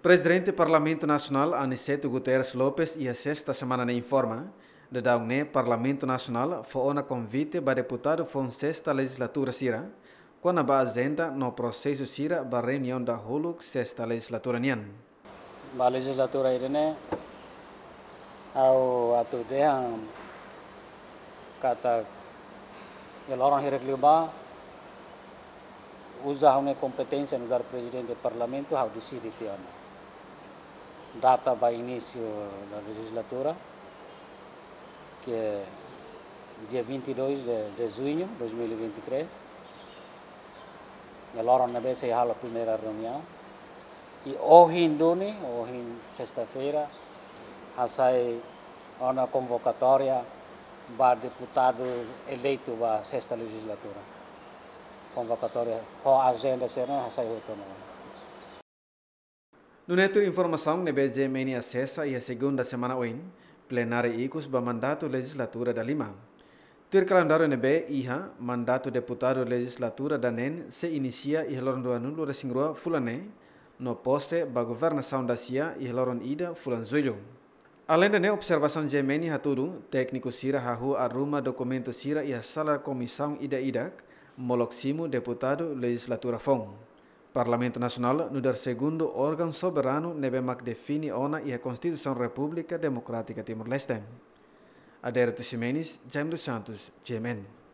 Presidente do Parlamento Nacional, Aniceto Guterres Lopes, e a sexta semana informa de dar Parlamento Nacional foi um convite para deputado for sexta legislatura sira, quando a agenda no processo sira para a reunião da Huluk sexta legislatura nian. A legislatura ini au atu dehang kata orang hirek liba usa uma competência no dar presidente do parlamento ao decidir tiana data para início da legislatura que é dia 22 de junho de 2023. Agora na vez a primeira reunião e hoje sexta-feira sai uma convocatória para deputados eleitos para a sexta legislatura. Convocatória com a agenda será sai autônoma. No neto informação, ne BGMN acessa e a segunda semana oin, plenária icus ba mandato legislatura da Lima. Ter calendário nebe iha mandato deputado legislatura da NEN se inicia e loron do anulo resingrua fulane no poste ba governação da CIA e loron ida fulan zulho. Além da observação GMN haturu, técnico sira hahu arruma documento sira e a sala comissão ida moloximo deputado legislatura fong. Parlamento Nacional no dar segundo órgão soberano nebemak define ona e a Constituição República Democrática Timor-Leste. Adérito Ximenes, Jaime dos Santos, GMN.